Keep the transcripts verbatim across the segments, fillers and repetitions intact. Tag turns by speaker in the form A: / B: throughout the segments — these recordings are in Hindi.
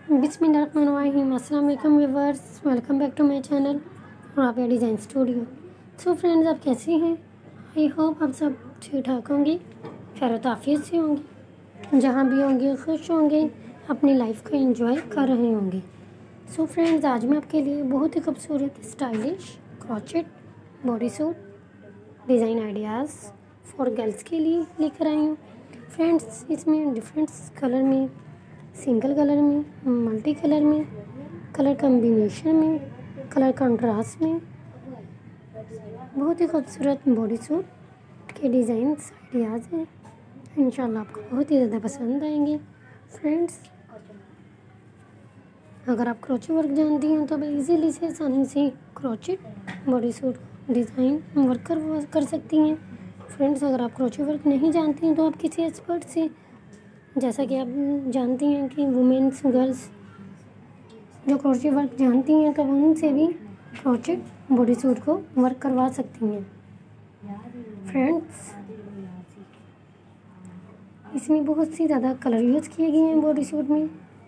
A: बिस्मिल्लाहिर्रहमानिर्रहीम, अस्सलाम वालेकुम viewers, welcome back to my channel Rabia design studio. So friends, आप कैसे हैं? आई होप आप सब ठीक ठाक होंगे, खैर-ओ-आफियत से होंगे, जहाँ भी होंगे खुश होंगे, अपनी लाइफ को एंजॉय कर रहे होंगे। सो फ्रेंड्स, आज मैं आपके लिए बहुत ही खूबसूरत stylish crochet body suit design ideas for girls के लिए लेकर आई हूँ। फ्रेंड्स, इसमें डिफरेंट कलर में, सिंगल कलर में, मल्टी कलर में, कलर कॉम्बिनेशन में, कलर कंट्रास्ट में बहुत ही खूबसूरत बॉडी सूट के डिज़ाइन आइडियाज़ हैं। इंशाल्लाह आपको बहुत ही ज़्यादा पसंद आएंगे। फ्रेंड्स, अगर आप क्रोचेट वर्क जानती हैं तो आप इजीली से आसानी से crochet body suit design work कर कर सकती हैं। फ्रेंड्स, अगर आप क्रोचेट वर्क नहीं जानती हैं तो आप किसी एक्सपर्ट से, जैसा कि आप जानती हैं कि वुमेन्स गर्ल्स जो क्रोचेट वर्क जानती हैं तो उनसे भी क्रोचेट बॉडी सूट को वर्क करवा सकती हैं। फ्रेंड्स, इसमें बहुत सी ज़्यादा कलर यूज़ किए गए हैं बॉडी सूट में,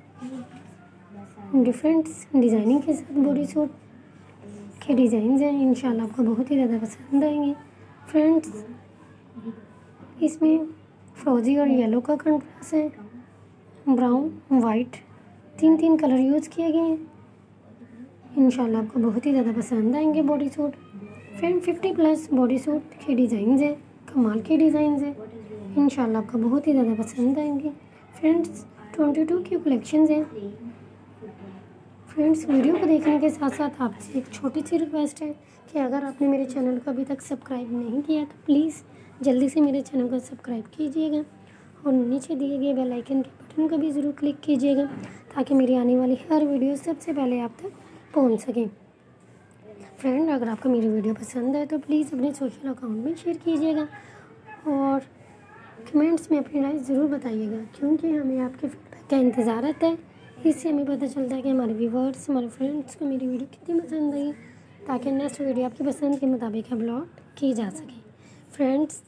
A: डिफरेंट डिज़ाइनिंग के साथ बॉडी सूट के डिज़ाइन हैं। इंशाल्लाह आपको बहुत ही ज़्यादा पसंद आएंगे। फ्रेंड्स, इसमें फ्रोजी और येलो का कंट्रास्ट है, ब्राउन वाइट तीन तीन कलर यूज़ किए गए हैं। इंशाल्लाह आपको बहुत ही ज़्यादा पसंद आएंगे body suit. Friend, fifty plus body suit के डिज़ाइन हैं, कमाल के डिज़ाइन हैं। इंशाल्लाह आपको बहुत ही ज़्यादा पसंद आएंगे। फ्रेंड्स, ट्वेंटी टू की कलेक्शन हैं। फ्रेंड्स, वीडियो को देखने के साथ साथ आपसे एक छोटी सी रिक्वेस्ट है कि अगर आपने मेरे चैनल को अभी तक सब्सक्राइब नहीं किया तो प्लीज़ जल्दी से मेरे चैनल को सब्सक्राइब कीजिएगा और नीचे दिए गए बेल आइकन के बटन को भी ज़रूर क्लिक कीजिएगा ताकि मेरी आने वाली हर वीडियो सबसे पहले आप तक पहुंच सकें। फ्रेंड, अगर आपको मेरी वीडियो पसंद है तो प्लीज़ अपने सोशल अकाउंट में शेयर कीजिएगा और कमेंट्स में अपनी राय ज़रूर बताइएगा, क्योंकि हमें आपके फीडबैक का इंतज़ार रहता है। इससे हमें पता चलता है कि हमारे व्यूवर्स, हमारे फ्रेंड्स को मेरी वीडियो कितनी पसंद आई, ताकि नेक्स्ट वीडियो आपकी पसंद के मुताबिक अपलोड की जा सके। फ्रेंड्स,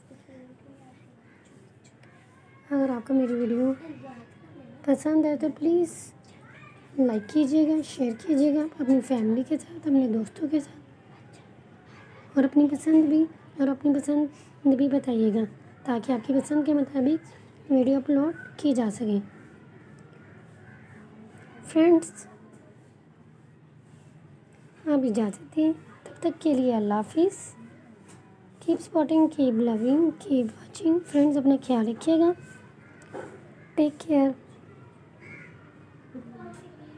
A: अगर आपको मेरी वीडियो पसंद है तो प्लीज़ लाइक कीजिएगा, शेयर कीजिएगा अपनी फैमिली के साथ, अपने दोस्तों के साथ, और अपनी पसंद भी और अपनी पसंद भी बताइएगा ताकि आपकी पसंद के मुताबिक वीडियो अपलोड की जा सके। फ्रेंड्स, आप इजाज़त दें, तब तक के लिए अल्लाह हाफिज़। Keep spotting, keep loving, keep watching. Friends, अपना ख्याल रखिएगा। Take care.